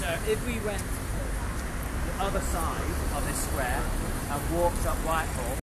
So if we went the other side of this square and walked up Whitehall,